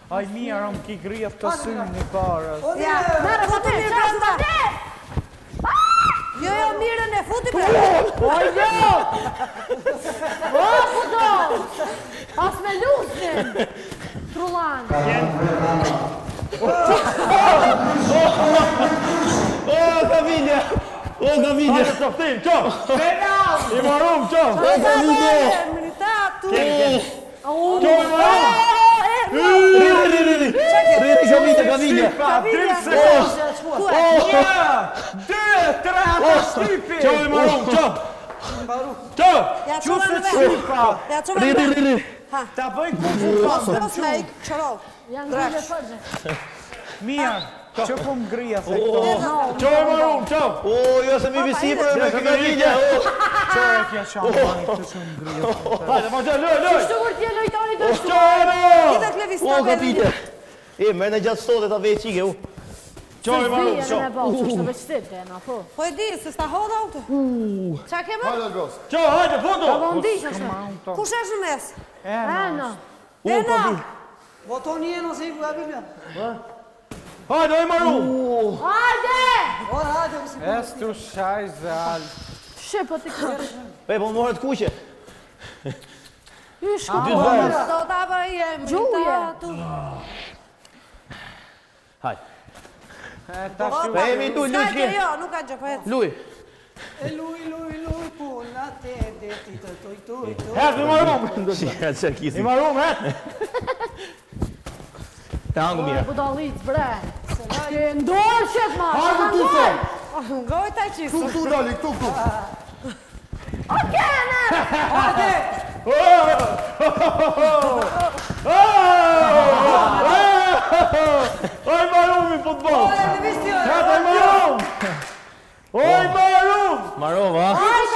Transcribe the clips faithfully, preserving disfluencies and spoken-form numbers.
Aj mirë, om ki grjet të synë një parë. Ja, mërë, futi mirë brenda. Jo, jo, mirën e futi brenda. Oj, jo! O, fudo! Pas me lusin! Trullan. O, Gavilja! O, Gavilja! Hajde, softim, qo! Penal! I marum, qo! O, Gavilja! Militatu! Qo, i marum! Riri, riri, riri! Riri, Gavilja, Gavilja! Gavilja! Një, dy, tre, ato shtypi! Qo, i marum, qo! Qo! Qo se shtypa! Riri, riri! Ta bëjnë këmë Mos mos me ik, qërov. Janë grille përgje. Mirë, që po më grija se këto. Qo, i marum, qo! O, jo se mi visipër me këtë Gavilja! Qo e kja shampani këtë që më grija. Hajde, ma qo, loj, loj! Qështu kur t'je lojtari të shtu? Kita klevis O, ta Gavilja! E, mërë në gjatë sot e ta vejë qike, u. Qo, i marum, qo! Qështu veç të dena, po. Po e di, se s'ta hodha u të. Qa ke më? Qo, hajde, foto! Po ndish është. Kush është në mes? Ena. Ena! Votoni e nëse i ku Gavilja. Hajde, oj marum! Hajde! Ora, hajde, mësi. Es tu shaj zal. Shë, po t'i kërë. E, po më morët kuqe. Ish ku. Dy dërës. Do t'a bëj e militatu. Hajde. E, ta shu. Pe, e mi du, luj Skajke qke. jo, nuk ka gjë, po et. Luj. E luj, luj, luj, puna te deti të toj, toj, toj. Het, i marum! Shia, që kisi. I marum, het! Të hangu mira. Budalic, bre. Ke ndorë qëtë ma. Hajde tu se! Ngoj ta qisë. Tu, tu, dali, tu, tu! O, kene! Hajde! Oj marum i futbol! Ora, në visti ora. Het, oj marum! Oj marum! Marov, ha?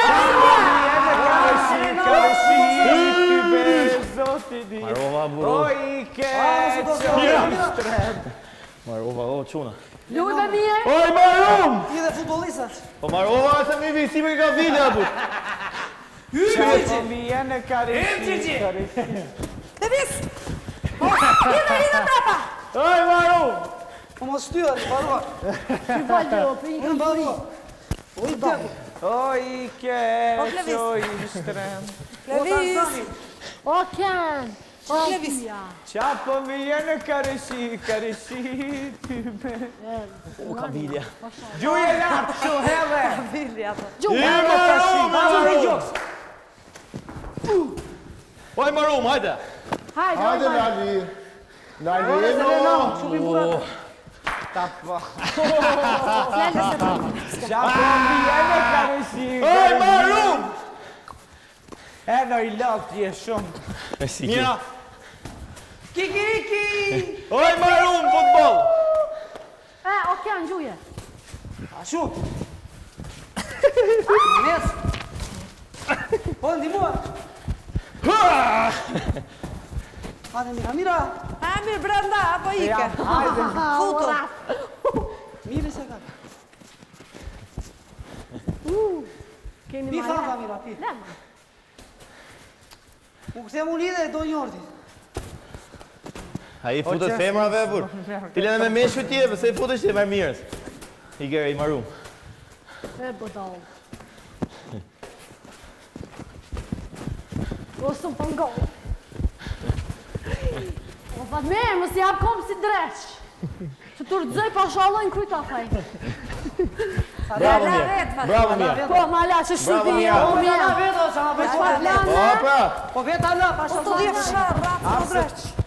Marova, buro. Oj, ke qënë! Marova, o, quna. Luj me mirë. Oj marum! Ti dhe futbolisat. Po Marova, se mi visi me Gavilja, bu. Qa po mi jene karishi, karishi. Të vis! Hina, hina prapa! Oj marum! Po mos shtyër, barua. Ty valë jo, për i Në barua. O, i deku. Oj, ke Klevis. qoj shtren. Klevis! O, ken. O, Klevis. pia. Qa po mi jene karishi, karishi ty me. O, Gavilja. Gjuje lartë që hele! Vilja të. I marum, marum! Oj, Marum, hajde. Hajde, Hajde, hajde. Lali. Lali, no. Shumë i burat. Ta po. Lele se të. Qa po mi jene karishi. Oj, Marum! Edhe i lakë je shumë. Mira. Kikiriki! Oj, Marum, futbol. E, o, ken, gjuje. Ashu! Mes! Po, ndimua! Hajde, mira, mira! Amir brenda, apo ike? Hajde. Futu. Mire se ka. Keni Pi ma fanta, le. mira, pi. Lema. U këthem unë dhe do njërti. A i futet femrave, bur. Ti lene me me shutje, pëse i futet që e mërë mirës. I gjerë, i Marum. E, budal. O, së më pëngohë. O, Fatmirin, mos jap kom si dreq. Që të rëdzoj pa shalojnë kryta, faj. Bravo, Mia. Bravo, Mia. Po, ma la, që Bravo, shuti, Mia. o, Po, Mia. veta vedo, që nga Po, bëjtë Fatmirin, Po, pra. Po, veta në, pa Po të dhjef shërë, ratë, po dreq.